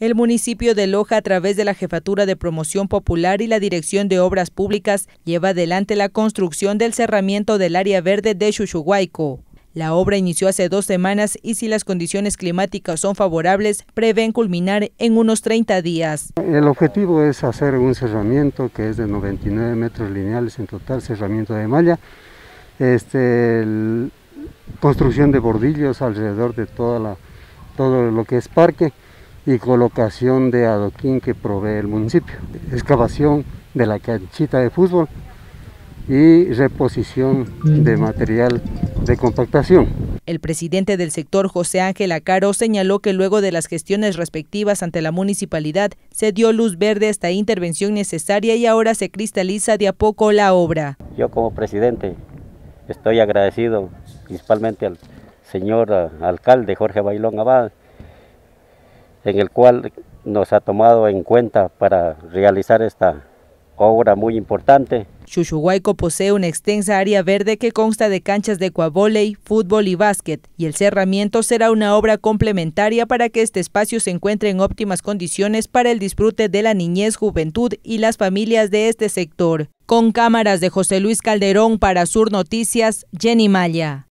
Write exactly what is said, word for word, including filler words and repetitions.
El municipio de Loja, a través de la Jefatura de Promoción Popular y la Dirección de Obras Públicas, lleva adelante la construcción del cerramiento del área verde de Xuxuhuayco. La obra inició hace dos semanas y si las condiciones climáticas son favorables, prevén culminar en unos treinta días. El objetivo es hacer un cerramiento que es de noventa y nueve metros lineales en total, cerramiento de malla, este, el, construcción de bordillos alrededor de toda la, todo lo que es parque, y colocación de adoquín que provee el municipio, excavación de la canchita de fútbol y reposición de material de compactación. El presidente del sector, José Ángel Acaro, señaló que luego de las gestiones respectivas ante la municipalidad se dio luz verde a esta intervención necesaria y ahora se cristaliza de a poco la obra. Yo como presidente estoy agradecido principalmente al señor alcalde Jorge Bailón Abad, en el cual nos ha tomado en cuenta para realizar esta obra muy importante. Xuxuhuayco posee una extensa área verde que consta de canchas de cuavóley, fútbol y básquet, y el cerramiento será una obra complementaria para que este espacio se encuentre en óptimas condiciones para el disfrute de la niñez, juventud y las familias de este sector. Con cámaras de José Luis Calderón para Sur Noticias, Jenny Maya.